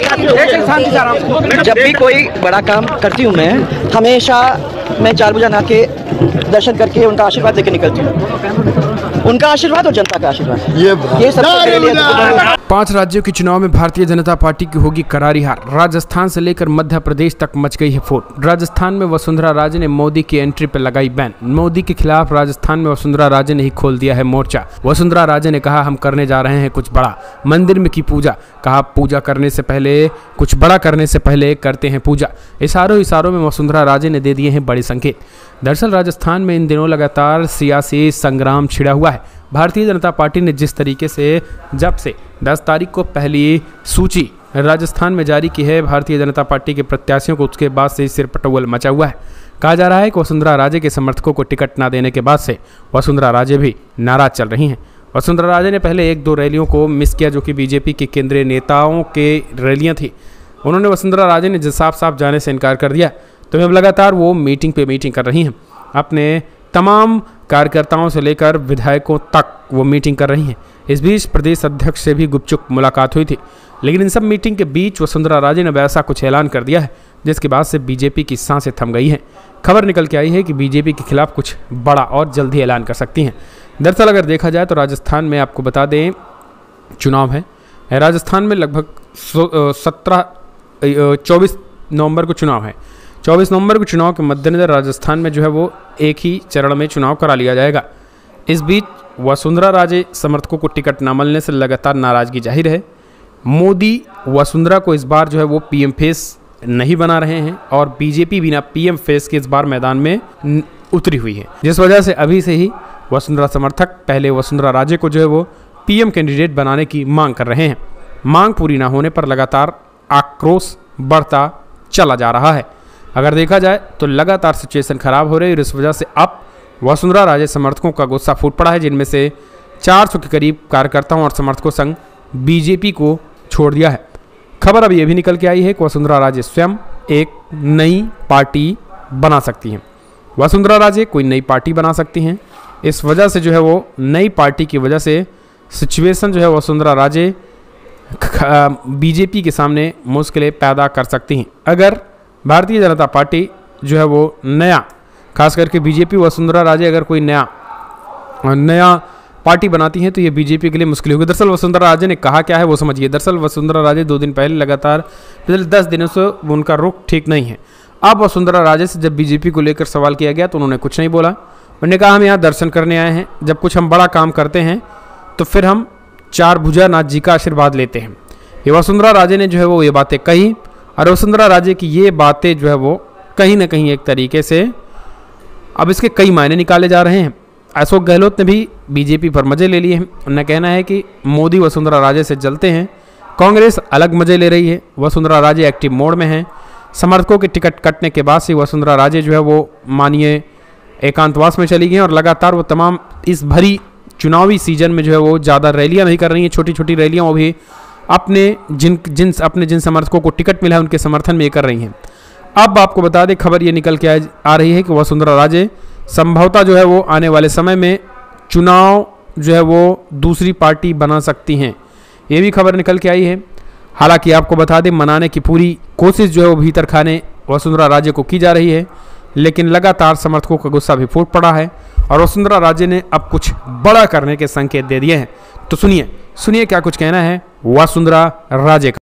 जब भी कोई बड़ा काम करती हूँ मैं, हमेशा मैं 4 बजे नहा के दर्शन करके उनका आशीर्वाद लेके निकलती हूँ। उनका आशीर्वाद और जनता का आशीर्वाद, ये सबसे मेरे लिए। 5 राज्यों के चुनाव में भारतीय जनता पार्टी की होगी करारी हार। राजस्थान से लेकर मध्य प्रदेश तक मच गई है फूट। राजस्थान में वसुंधरा राजे ने मोदी की एंट्री पर लगाई बैन। मोदी के खिलाफ राजस्थान में वसुंधरा राजे ने ही खोल दिया है मोर्चा। वसुंधरा राजे ने कहा, हम करने जा रहे हैं कुछ बड़ा। मंदिर में की पूजा, कहा पूजा करने से पहले, कुछ बड़ा करने से पहले करते हैं पूजा। इशारों में वसुंधरा राजे ने दे दिए हैं बड़े संकेत। दरअसल राजस्थान में इन दिनों लगातार सियासी संग्राम छिड़ा हुआ है। भारतीय जनता पार्टी ने जिस तरीके से जब से 10 तारीख को पहली सूची राजस्थान में जारी की है भारतीय जनता पार्टी के प्रत्याशियों को, उसके बाद से सिर पटौल मचा हुआ है। कहा जा रहा है कि वसुंधरा राजे के समर्थकों को टिकट ना देने के बाद से वसुंधरा राजे भी नाराज चल रही हैं। वसुंधरा राजे ने पहले 1-2 रैलियों को मिस किया जो कि बीजेपी के केंद्रीय नेताओं के रैलियां थी। उन्होंने वसुंधरा राजे ने साफ जाने से इनकार कर दिया, तो अब लगातार वो मीटिंग पे मीटिंग कर रही हैं। अपने तमाम कार्यकर्ताओं से लेकर विधायकों तक वो मीटिंग कर रही हैं। इस बीच प्रदेश अध्यक्ष से भी गुपचुप मुलाकात हुई थी, लेकिन इन सब मीटिंग के बीच वसुंधरा राजे ने वैसा कुछ ऐलान कर दिया है जिसके बाद से बीजेपी की सांसें थम गई हैं। खबर निकल के आई है कि बीजेपी के खिलाफ कुछ बड़ा और जल्द ही ऐलान कर सकती हैं। दरअसल अगर देखा जाए तो राजस्थान में आपको बता दें चुनाव है। राजस्थान में लगभग 24 नवंबर को चुनाव है। 24 नवंबर को चुनाव के मद्देनजर राजस्थान में जो है वो एक ही चरण में चुनाव करा लिया जाएगा। इस बीच वसुंधरा राजे समर्थकों को टिकट न मिलने से लगातार नाराजगी जाहिर है। मोदी वसुंधरा को इस बार जो है वो पीएम फेस नहीं बना रहे हैं और बीजेपी बिना पीएम फेस के इस बार मैदान में उतरी हुई है, जिस वजह से अभी से ही वसुंधरा समर्थक पहले वसुंधरा राजे को जो है वो पीएम कैंडिडेट बनाने की मांग कर रहे हैं। मांग पूरी ना होने पर लगातार आक्रोश बढ़ता चला जा रहा है। अगर देखा जाए तो लगातार सिचुएशन खराब हो रही है और इस वजह से अब वसुंधरा राजे समर्थकों का गुस्सा फूट पड़ा है, जिनमें से 400 के करीब कार्यकर्ताओं और समर्थकों संग बीजेपी को छोड़ दिया है। खबर अब ये भी निकल के आई है कि वसुंधरा राजे स्वयं एक नई पार्टी बना सकती हैं। वसुंधरा राजे कोई नई पार्टी बना सकती हैं। इस वजह से जो है वो नई पार्टी की वजह से सिचुएशन जो है वसुंधरा राजे बीजेपी के सामने मुश्किलें पैदा कर सकती हैं। अगर भारतीय जनता पार्टी जो है वो नया, खास करके बीजेपी वसुंधरा राजे अगर कोई नया पार्टी बनाती हैं तो ये बीजेपी के लिए मुश्किल होगी। दरअसल वसुंधरा राजे ने कहा क्या है वो समझिए। दरअसल वसुंधरा राजे 2 दिन पहले लगातार पिछले 10 दिनों से उनका रुख ठीक नहीं है। अब वसुंधरा राजे से जब बीजेपी को लेकर सवाल किया गया तो उन्होंने कुछ नहीं बोला। उन्होंने कहा हम यहाँ दर्शन करने आए हैं, जब कुछ हम बड़ा काम करते हैं तो फिर हम 4 भुजानाथ जी का आशीर्वाद लेते हैं। ये वसुंधरा राजे ने जो है वो ये बातें कही और वसुंधरा राजे की ये बातें जो है वो कहीं ना कहीं एक तरीके से अब इसके कई मायने निकाले जा रहे हैं। अशोक गहलोत ने भी बीजेपी पर मजे ले लिए हैं। उनका कहना है कि मोदी वसुंधरा राजे से जलते हैं, कांग्रेस अलग मजे ले रही है, वसुंधरा राजे एक्टिव मोड में हैं। समर्थकों के टिकट कटने के बाद से वसुंधरा राजे जो है वो मानिए एकांतवास में चली गई और लगातार वो तमाम इस भरी चुनावी सीजन में जो है वो ज़्यादा रैलियाँ नहीं कर रही हैं। छोटी छोटी रैलियाँ वो भी अपने जिन समर्थकों को टिकट मिला है उनके समर्थन में ये कर रही हैं। अब आपको बता दें खबर ये निकल के आ रही है कि वसुंधरा राजे संभवतः जो है वो आने वाले समय में चुनाव जो है वो दूसरी पार्टी बना सकती हैं। ये भी खबर निकल के आई है। हालांकि आपको बता दें मनाने की पूरी कोशिश जो है वो भीतर खाने वसुंधरा राजे को की जा रही है, लेकिन लगातार समर्थकों का गुस्सा भी फूट पड़ा है और वसुंधरा राजे ने अब कुछ बड़ा करने के संकेत दे दिए हैं। तो सुनिए क्या कुछ कहना है वसुंधरा राजे का।